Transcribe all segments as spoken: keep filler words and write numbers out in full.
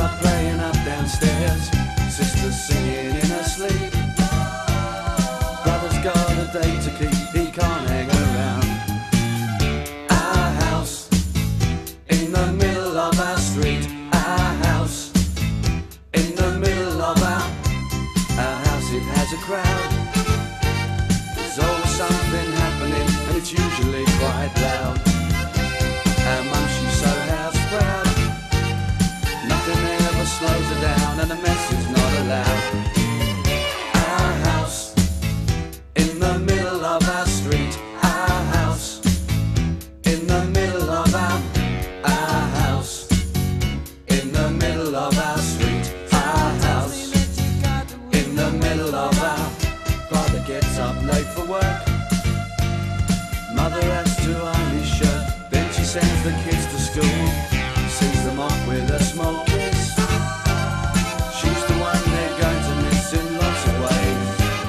are playing up downstairs. Sister's singing in her sleep. Brother's got a date to keep, he can't hang around. Our house in the middle of our street. Our house in the middle of our Our house, it has a crowd. There's always something happening, and it's usually quite loud. Our mum, she's so house proud. Nothing ever slows her down, and a mess is not allowed. Our house in the middle of our street. Our house in the middle of our Our house in the middle of our street. Our house in the middle of our Father gets up late for work. Mother has to iron his shirt. Then she sends the kids to school, sends them off with a small kiss. She's the one they're going to miss in lots of ways.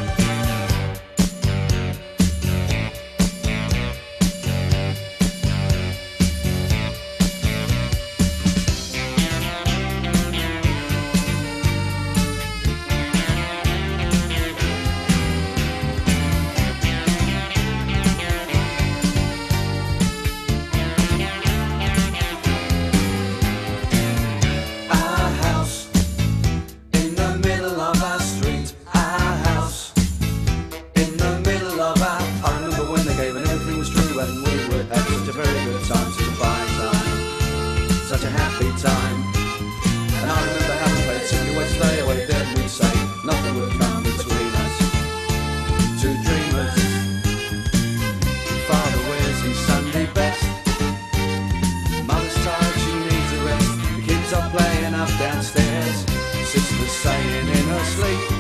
Our house in the middle of our street. Our house in the middle of our I remember when they gave and everything was true, and we would have such a very good time, such a fine time, such a happy time. And I remember having played Simply Way, Stay Away, then we'd say nothing would come between us. Two dreamers. Father wears his Sunday best. Mother's tired, she needs a rest. The kids are playing up downstairs. Sister's saying in her sleep.